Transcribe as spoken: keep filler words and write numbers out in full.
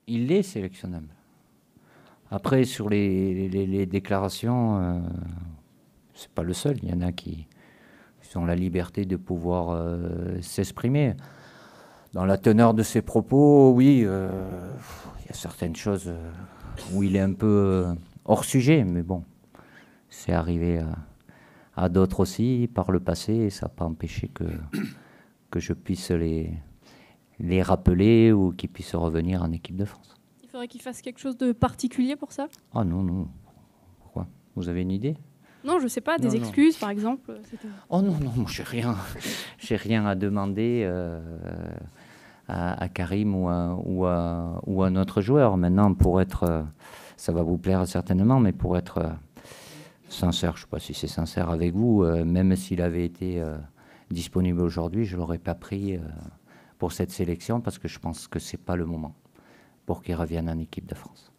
Il est sélectionnable. Après, sur les, les, les déclarations, euh, c'est pas le seul. Il y en a qui, qui ont la liberté de pouvoir euh, s'exprimer. Dans la teneur de ses propos, oui, euh, il y a certaines choses euh, où il est un peu euh, hors sujet, mais bon, c'est arrivé à, à d'autres aussi par le passé, et ça n'a pas empêché que, que je puisse les, les rappeler ou qu'ils puissent revenir en équipe de France. Il faudrait qu'il fasse quelque chose de particulier pour ça? Ah non, non. Pourquoi? Vous avez une idée? Non, je sais pas, des Non, non. excuses par exemple. c'était- Oh non, non, moi j'ai rien, j'ai rien à demander euh, à, à Karim ou à, ou, à, ou à notre joueur. Maintenant, pour être, euh, ça va vous plaire certainement, mais pour être euh, sincère, je ne sais pas si c'est sincère avec vous, euh, même s'il avait été euh, disponible aujourd'hui, je ne l'aurais pas pris euh, pour cette sélection parce que je pense que ce n'est pas le moment pour qu'il revienne en équipe de France.